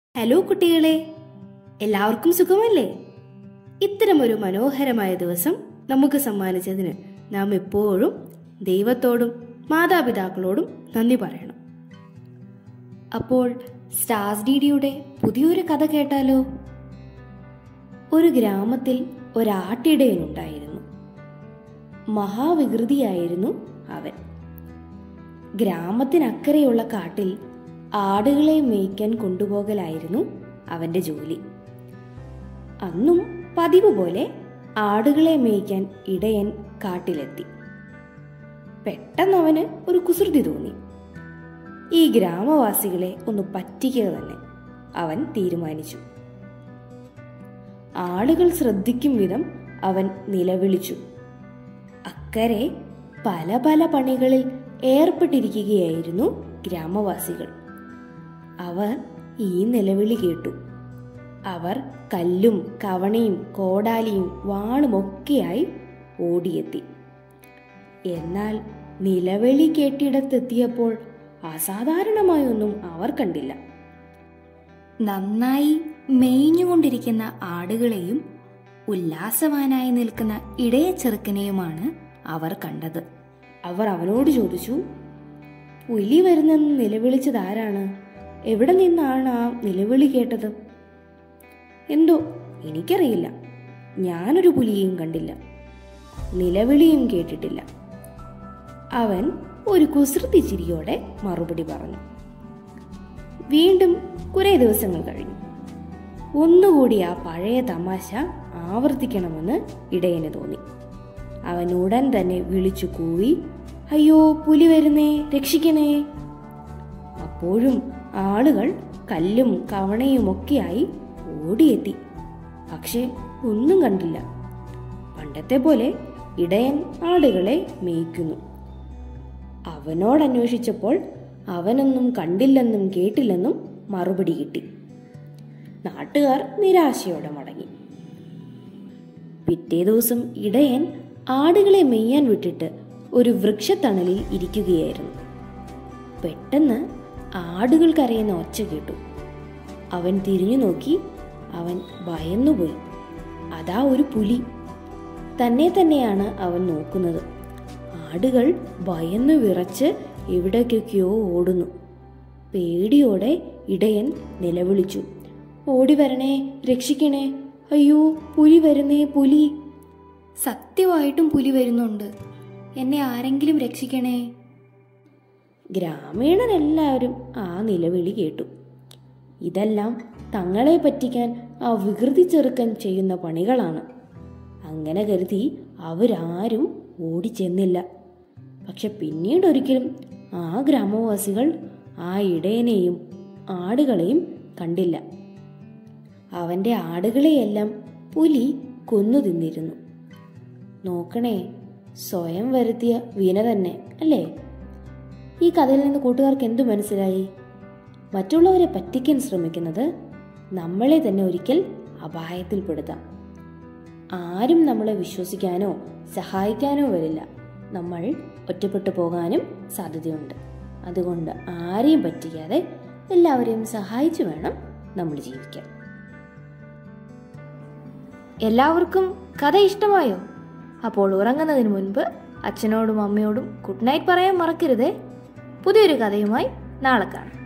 Hello കുട്ടികളെ, എല്ലാവർക്കും സുഖമല്ലേ? ഇത്തരമൊരു മനോഹരമായ ദിവസം നമുക്ക് സമ്മാനിച്ചതിന് നാം എപ്പോഴും ദൈവത്തോടും മാതാപിതാക്കളോടും നന്ദി പറയണം. അപ്പോൾ സ്റ്റാർസ് ഡിഡിയുടെ പുതിയൊരു കഥ കേട്ടാലോ? ഒരു ഗ്രാമത്തിൽ ഒരാട്ടിടയനുണ്ടായിരുന്നു. മഹാവികൃതിയായിരുന്നു അവൻ. ഗ്രാമത്തിനക്കരെയുള്ള കാട്ടിൽ ആടുകളെ മേയ്ക്കാൻ കൊണ്ടുപോകലായിരുന്നു അവന്റെ ജോലി. അന്നും പതിവ് പോലെ ആടുകളെ മേയ്ക്കാൻ ഇടയൻ കാട്ടിലെത്തി. പെട്ടെന്ന് അവന് ഒരു കുസൃതി തോന്നി. ഈ ഗ്രാമവാസികളെ ഒന്ന് പറ്റിക്കുക തന്നെ അവൻ തീരുമാനിച്ചു. ആളുകൾ ശ്രദ്ധിക്കും വിധം അവൻ നിലവിളിച്ചു. അക്കരെ പല പല പണികളിൽ ഏർപ്പെട്ടിരിക്കുകയായിരുന്നു ഗ്രാമവാസികൾ. അവർ ഈ നിലവിളി കേട്ടു. അവർ കല്ലും കവണയും കോടാലിയും വാളുമൊക്കെയായി ഓടിയെത്തി. എന്നാൽ നിലവിളി കേട്ടിടത്തെത്തിയപ്പോൾ അസാധാരണമായൊന്നും അവർ കണ്ടില്ല. നന്നായി മേഞ്ഞുകൊണ്ടിരിക്കുന്ന ആടുകളെയും ഉല്ലാസവാനായി നിൽക്കുന്ന ഇടയ ചെറുക്കനെയുമാണ് അവർ കണ്ടത്. അവർ അവനോട് ചോദിച്ചു, പുലി വരുന്നെന്ന് നിലവിളിച്ചതാരാണ്? എവിടെ നിന്നാണ് ആ നിലവിളി കേട്ടത്? എന്തോ എനിക്കറിയില്ല, ഞാനൊരു പുലിയെയും കണ്ടില്ല, നിലവിളിയും കേട്ടിട്ടില്ല. അവൻ ഒരു കുസൃതി ചിരിയോടെ മറുപടി പറഞ്ഞു. വീണ്ടും കുറെ ദിവസങ്ങൾ കഴിഞ്ഞു. ഒന്നുകൂടി ആ പഴയ തമാശ ആവർത്തിക്കണമെന്ന് ഇടയന് തോന്നി. അവൻ ഉടൻ തന്നെ വിളിച്ചു കൂവി, അയ്യോ, പുലി വരുന്നേ, രക്ഷിക്കണേ! അപ്പോഴും ആളുകൾ കല്ലും കവണയുമൊക്കെയായി ഓടിയെത്തി. പക്ഷെ ഒന്നും കണ്ടില്ല. പണ്ടത്തെ പോലെ ഇടയൻ ആടുകളെ മേയ്ക്കുന്നു. അവനോടന്വേഷിച്ചപ്പോൾ അവനൊന്നും കണ്ടില്ലെന്നും കേട്ടില്ലെന്നും മറുപടി കിട്ടി. നാട്ടുകാർ നിരാശയോടെ മടങ്ങി. പിറ്റേ ദിവസം ഇടയൻ ആടുകളെ മെയ്യാൻ വിട്ടിട്ട് ഒരു വൃക്ഷത്തണലിൽ ഇരിക്കുകയായിരുന്നു. പെട്ടെന്ന് ആടുകൾ കരയുന്ന ഒച്ച കേട്ടു. അവൻ തിരിഞ്ഞു നോക്കി. അവൻ ഭയന്നുപോയി. അതാ ഒരു പുലി. തന്നെ തന്നെയാണ് അവൻ നോക്കുന്നത്. ആടുകൾ ഭയന്നു വിറച്ച് എവിടേക്കൊക്കെയോ ഓടുന്നു. പേടിയോടെ ഇടയൻ നിലവിളിച്ചു, ഓടി വരണേ, രക്ഷിക്കണേ! അയ്യോ, പുലി വരുന്നേ, പുലി! സത്യമായിട്ടും പുലി വരുന്നുണ്ട്, എന്നെ ആരെങ്കിലും രക്ഷിക്കണേ! ഗ്രാമീണരെല്ലാവരും ആ നിലവിളി കേട്ടു. ഇതെല്ലാം തങ്ങളെ പറ്റിക്കാൻ ആ വികൃതി ചെറുക്കൻ ചെയ്യുന്ന പണികളാണ്. അങ്ങനെ കരുതി അവരാരും ഓടിച്ചെന്നില്ല. പക്ഷെ പിന്നീടൊരിക്കലും ആ ഗ്രാമവാസികൾ ആ ഇടയനെയും ആടുകളെയും കണ്ടില്ല. അവന്റെ ആടുകളെയെല്ലാം പുലി കൊന്നു തിന്നിരുന്നു. നോക്കണേ, സ്വയം വരുത്തിയ വീണ തന്നെ അല്ലേ? ഈ കഥയിൽ നിന്ന് കൂട്ടുകാർക്ക് എന്തു മനസ്സിലായി? മറ്റുള്ളവരെ പറ്റിക്കാൻ ശ്രമിക്കുന്നത് നമ്മളെ തന്നെ ഒരിക്കൽ അപായത്തിൽപ്പെടുത്താം. ആരും നമ്മളെ വിശ്വസിക്കാനോ സഹായിക്കാനോ വരില്ല. നമ്മൾ ഒറ്റപ്പെട്ടു പോകാനും സാധ്യതയുണ്ട്. അതുകൊണ്ട് ആരെയും പറ്റിക്കാതെ എല്ലാവരെയും സഹായിച്ചു വേണം നമ്മൾ ജീവിക്കാൻ. എല്ലാവർക്കും കഥ ഇഷ്ടമായോ? അപ്പോൾ ഉറങ്ങുന്നതിന് മുൻപ് അച്ഛനോടും അമ്മയോടും ഗുഡ് നൈറ്റ് പറയാൻ മറക്കരുതേ. പുതിയൊരു കഥയുമായി നാളെ കാണാം.